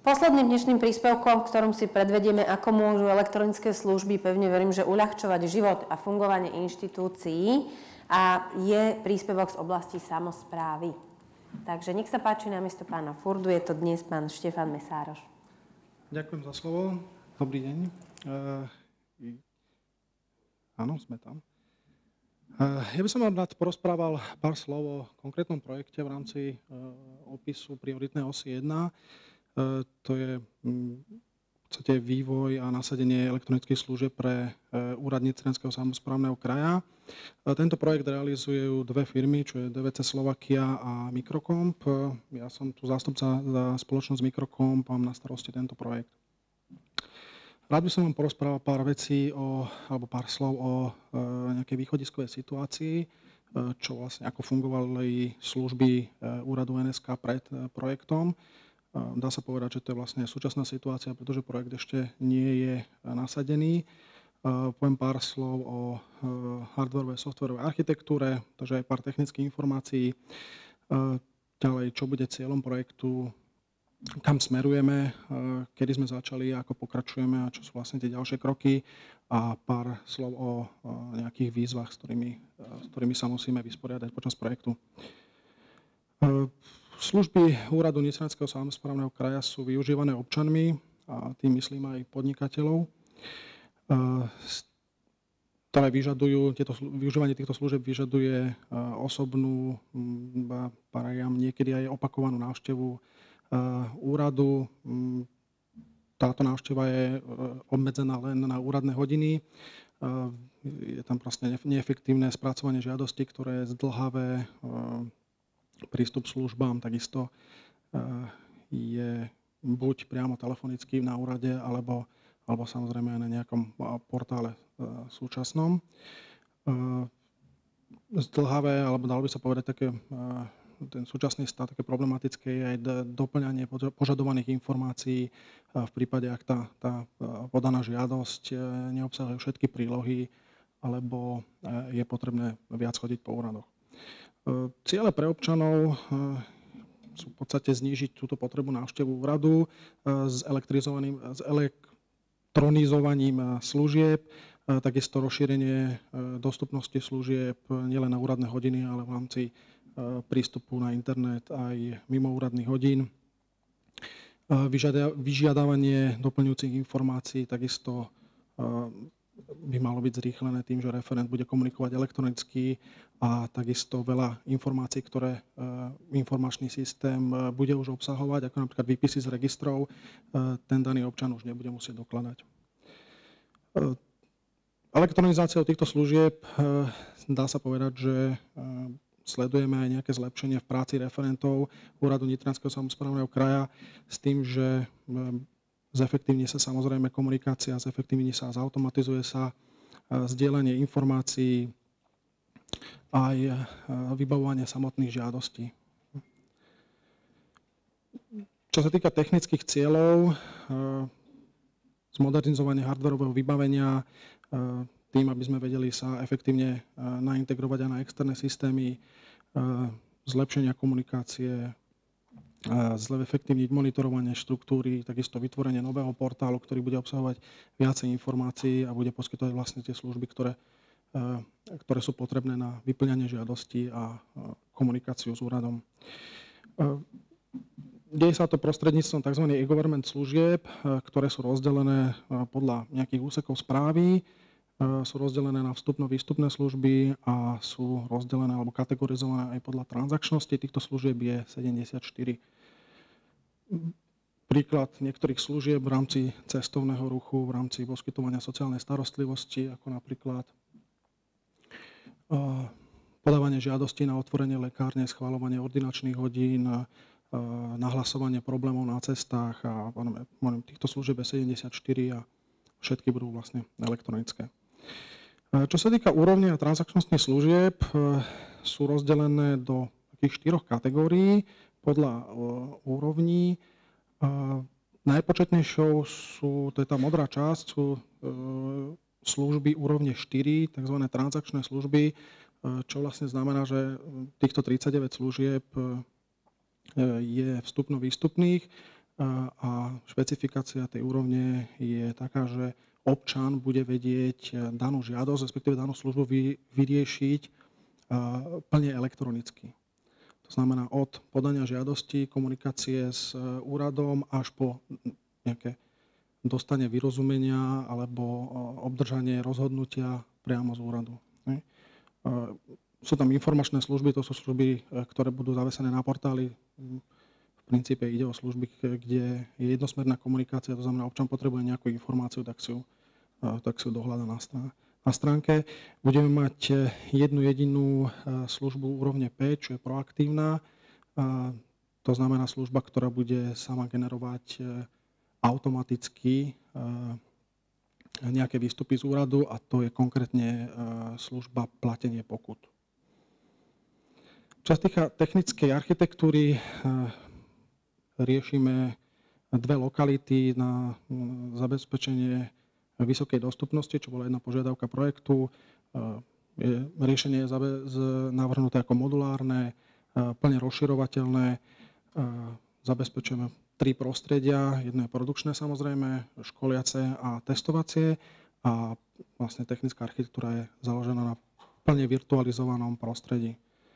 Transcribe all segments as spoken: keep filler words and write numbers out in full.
Posledným dnešným príspevkom, v ktorom si predvedieme, ako môžu elektronické služby, pevne verím, že uľahčovať život a fungovanie inštitúcií, a je príspevok z oblasti samosprávy. Takže nech sa páči, namiesto pána Furdu je to dnes pán Štefan Mesároš. Ďakujem za slovo. Dobrý deň. Uh, áno, sme tam. Uh, ja by som vám rád porozprával pár slov o konkrétnom projekte v rámci uh, opisu prioritnej osy jedna. Uh, to je um, v podstate vývoj a nasadenie elektronických služieb pre uh, úrad Nitranského samosprávneho kraja. Uh, tento projekt realizujú dve firmy, čo je dé vé cé Slovakia a Microcomp. Uh, ja som tu zástupca za spoločnosť Microcomp, mám na starosti tento projekt. Rád by som vám porozprával pár vecí o, alebo pár slov o uh, nejakej východiskovej situácii, uh, čo vlastne ako fungovali služby uh, úradu en es ká pred uh, projektom. Dá sa povedať, že to je vlastne súčasná situácia, pretože projekt ešte nie je nasadený. Poviem pár slov o hardwarovej, softwarovej architektúre, takže aj pár technických informácií. Ďalej, čo bude cieľom projektu, kam smerujeme, kedy sme začali, ako pokračujeme a čo sú vlastne tie ďalšie kroky. A pár slov o nejakých výzvach, s ktorými, s ktorými sa musíme vysporiadať počas projektu. Služby úradu Nitranského samosprávneho kraja sú využívané občanmi a tým myslím aj podnikateľov, ktoré vyžadujú, tieto, využívanie týchto služieb vyžaduje osobnú, parajam, niekedy aj opakovanú návštevu úradu. Táto návšteva je obmedzená len na úradné hodiny. Je tam proste neefektívne spracovanie žiadosti, ktoré je zdĺhavé. Prístup k službám takisto je buď priamo telefonicky na úrade, alebo, alebo samozrejme aj na nejakom portále súčasnom. Zdĺhavé, alebo dalo by sa povedať také, ten súčasný stav, také problematické je aj doplňanie požadovaných informácií v prípade, ak tá, tá podaná žiadosť neobsahuje všetky prílohy, alebo je potrebné viac chodiť po úradoch. Ciele pre občanov sú v podstate znížiť túto potrebu návštevu úradu s, s elektronizovaním služieb, takisto rozšírenie dostupnosti služieb nielen na úradné hodiny, ale v rámci prístupu na internet aj mimo úradných hodín. Vyžiadavanie doplňujúcich informácií takisto by malo byť zrýchlené tým, že referent bude komunikovať elektronicky a takisto veľa informácií, ktoré informačný systém bude už obsahovať, ako napríklad výpisy z registrov, ten daný občan už nebude musieť dokladať. Elektronizáciou týchto služieb dá sa povedať, že sledujeme aj nejaké zlepšenie v práci referentov úradu Nitranského samosprávneho kraja s tým, že zefektívni sa samozrejme komunikácia, zefektívni sa, zautomatizuje sa zdieľanie informácií, aj vybavovanie samotných žiadostí. Čo sa týka technických cieľov, zmodernizovanie hardwarového vybavenia, tým, aby sme vedeli sa efektívne naintegrovať aj na externé systémy, zlepšenia komunikácie, zefektívniť monitorovanie štruktúry, takisto vytvorenie nového portálu, ktorý bude obsahovať viacej informácií a bude poskytovať vlastne tie služby, ktoré, ktoré sú potrebné na vyplňanie žiadosti a komunikáciu s úradom. Deje sa to prostredníctvom tzv. e-government služieb, ktoré sú rozdelené podľa nejakých úsekov správy, sú rozdelené na vstupno-výstupné služby a sú rozdelené alebo kategorizované aj podľa transakčnosti. Týchto služieb je sedemdesiatštyri. Príklad niektorých služieb v rámci cestovného ruchu, v rámci poskytovania sociálnej starostlivosti, ako napríklad podávanie žiadosti na otvorenie lekárne, schvaľovanie ordinačných hodín, nahlasovanie problémov na cestách a týchto služieb je sedemdesiatštyri a všetky budú vlastne elektronické. Čo sa týka úrovne a transakčnostných služieb, sú rozdelené do takých štyroch kategórií podľa úrovní. Najpočetnejšou sú, to je tá modrá časť, sú služby úrovne štyri, tzv. Transakčné služby, čo vlastne znamená, že týchto tridsaťdeväť služieb je vstupno-výstupných. a špecifikácia tej úrovne je taká, že občan bude vedieť danú žiadosť, respektíve danú službu vyriešiť plne elektronicky. To znamená od podania žiadosti, komunikácie s úradom až po nejaké dostanie vyrozumenia alebo obdržanie rozhodnutia priamo z úradu. Sú tam informačné služby, to sú služby, ktoré budú zavesené na portáli. V princípe ide o služby, kde je jednosmerná komunikácia, to znamená, občan potrebuje nejakú informáciu, tak si ju, tak si ju dohľada na, na stránke. Budeme mať jednu jedinú službu úrovne päť, čo je proaktívna. To znamená služba, ktorá bude sama generovať automaticky nejaké výstupy z úradu, a to je konkrétne služba platenie pokut. Čo sa týka technickej architektúry, riešime dve lokality na zabezpečenie vysokej dostupnosti, čo bola jedna požiadavka projektu. Riešenie je navrhnuté ako modulárne, plne rozširovateľné. Zabezpečujeme tri prostredia, jedno je produkčné samozrejme, školiace a testovacie, a vlastne technická architektúra je založená na plne virtualizovanom prostredí.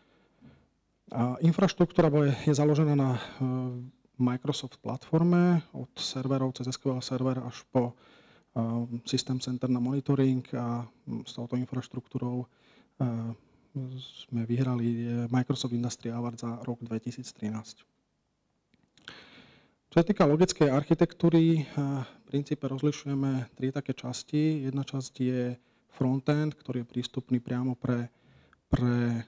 A infraštruktúra je založená na Microsoft platforme, od serverov cez es kú el server až po systém center na monitoring, a s touto infraštruktúrou sme vyhrali Microsoft Industry Award za rok dvetisíctrinásť. Čo sa týka logickej architektúry, v princípe rozlišujeme tri také časti. Jedna časť je frontend, ktorý je prístupný priamo pre, pre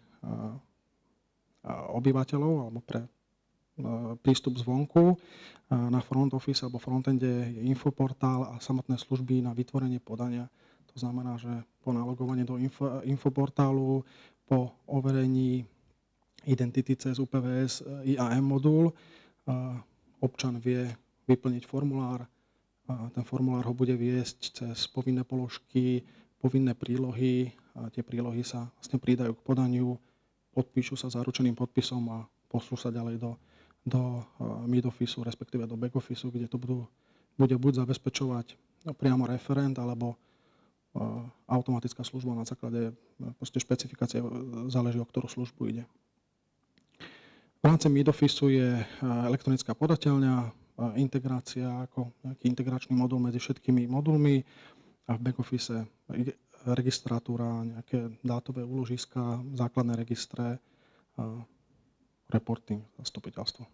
obyvateľov alebo pre prístup zvonku. Na front office alebo frontende je infoportál a samotné služby na vytvorenie podania. To znamená, že po nalogovaní do info, infoportálu, po overení identity cez ú pé vé es í á em modul, občan vie vyplniť formulár. Ten formulár ho bude viesť cez povinné položky, povinné prílohy. A tie prílohy sa vlastne pridajú k podaniu, podpíšu sa zaručeným podpisom a pošlú sa ďalej do, do mid-office, respektíve do back-office, kde to budú, bude buď zabezpečovať priamo referent, alebo automatická služba na základe špecifikácie, záleží, o ktorú službu ide. V rámci mid-office je elektronická podateľňa, integrácia ako nejaký integračný modul medzi všetkými modulmi, a v back-office registratúra, nejaké dátové úložiska, základné registre, reporting, zastupiteľstvo.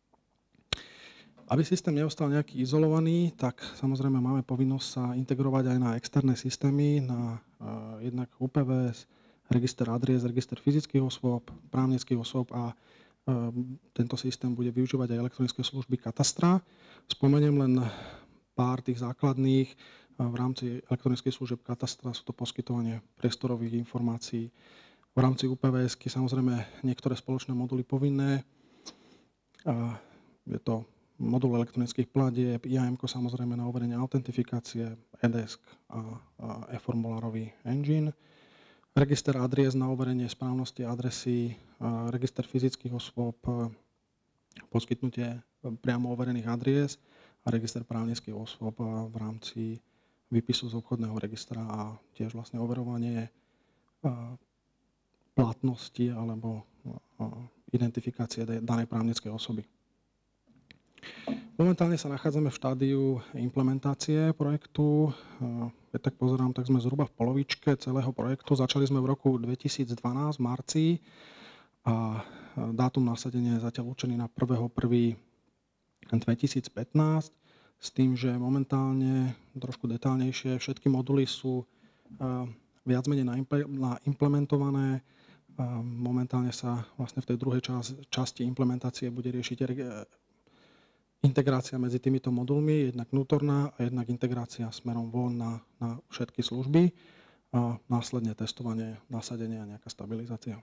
Aby systém neostal nejaký izolovaný, tak samozrejme máme povinnosť sa integrovať aj na externé systémy, na jednak ú pé vé es, register adries, register fyzických osôb, právnických osôb, a tento systém bude využívať aj elektronické služby katastra. Spomeniem len pár tých základných. V rámci elektronických služieb katastra sú to poskytovanie priestorových informácií. V rámci ú pé vé esky samozrejme niektoré spoločné moduly povinné. Je to modul elektronických platieb, í á emko samozrejme na overenie autentifikácie, eDesk a e-formulárový engine. Register adries na overenie správnosti adresy, register fyzických osôb, poskytnutie priamo overených adries a register právnických osôb v rámci výpisu z obchodného registra a tiež vlastne overovanie platnosti alebo identifikácie danej právnickej osoby. Momentálne sa nachádzame v štádiu implementácie projektu. Keď tak pozerám, tak sme zhruba v polovičke celého projektu. Začali sme v roku dvetisícdvanásť v marci a dátum nasadenia je zatiaľ určený na prvého prvého dvetisícpätnásť, s tým, že momentálne, trošku detálnejšie, všetky moduly sú viac menej naimplementované. Momentálne sa vlastne v tej druhej časti implementácie bude riešiť integrácia medzi týmito modulmi, jednak vnútorná a jednak integrácia smerom von na, na všetky služby a následne testovanie, nasadenie a nejaká stabilizácia.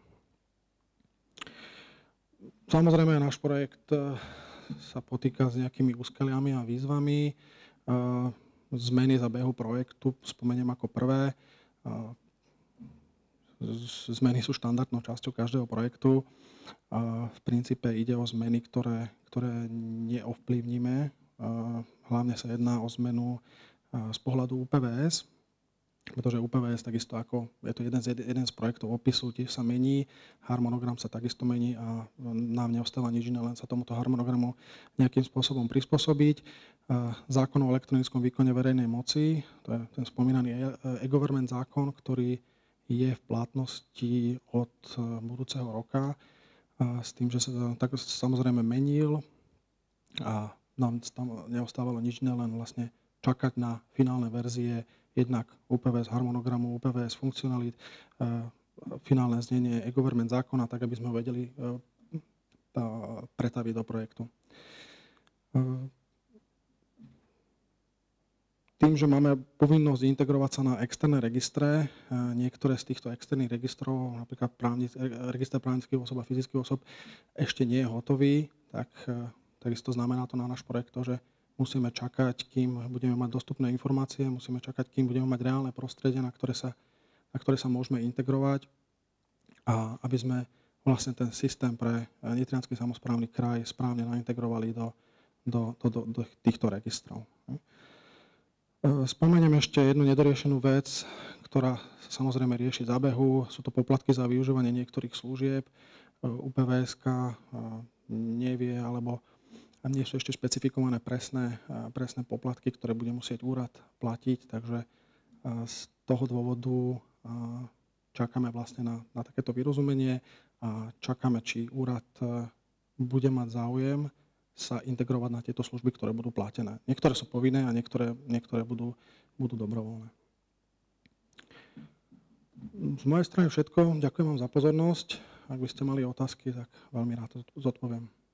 Samozrejme, náš projekt sa potýka s nejakými úskaliami a výzvami. Zmeny za behu projektu spomeniem ako prvé. zmeny sú štandardnou časťou každého projektu. V princípe ide o zmeny, ktoré, ktoré neovplyvníme. Hlavne sa jedná o zmenu z pohľadu ú pé vé es, pretože ú pé vé es takisto ako, je to jeden z, jeden z projektov opisu, tiež sa mení, harmonogram sa takisto mení a nám neostáva nič iné, len sa tomuto harmonogramu nejakým spôsobom prispôsobiť. Zákon o elektronickom výkone verejnej moci, to je ten spomínaný e-government zákon, ktorý je v platnosti od budúceho roka, s tým, že sa tak samozrejme menil a nám tam neostávalo nič iné, len vlastne čakať na finálne verzie jednak ú pé vé es harmonogramu, ú pé vé es funkcionalít, finálne znenie e-government zákona, tak aby sme ho vedeli pretaviť do projektu. Tým, že máme povinnosť integrovať sa na externé registre, niektoré z týchto externých registrov, napríklad právnic, register právnických osob a fyzických osob, ešte nie je hotový, tak takisto znamená to na náš projekt to, že musíme čakať, kým budeme mať dostupné informácie, musíme čakať, kým budeme mať reálne prostredie, na ktoré sa, na ktoré sa môžeme integrovať a aby sme vlastne ten systém pre Nitriansky samosprávny kraj správne naintegrovali do, do, do, do, do týchto registrov. Spomeniem ešte jednu nedoriešenú vec, ktorá sa samozrejme rieši za behu. Sú to poplatky za využívanie niektorých služieb. ú pé vé eska nevie, alebo nie sú ešte špecifikované presné, presné poplatky, ktoré bude musieť úrad platiť. Takže z toho dôvodu čakáme vlastne na, na takéto vyrozumenie a čakáme, či úrad bude mať záujem sa integrovať na tieto služby, ktoré budú platené. Niektoré sú povinné a niektoré, niektoré budú, budú dobrovoľné. Z mojej strany všetko. Ďakujem vám za pozornosť. Ak by ste mali otázky, tak veľmi rád zodpoviem.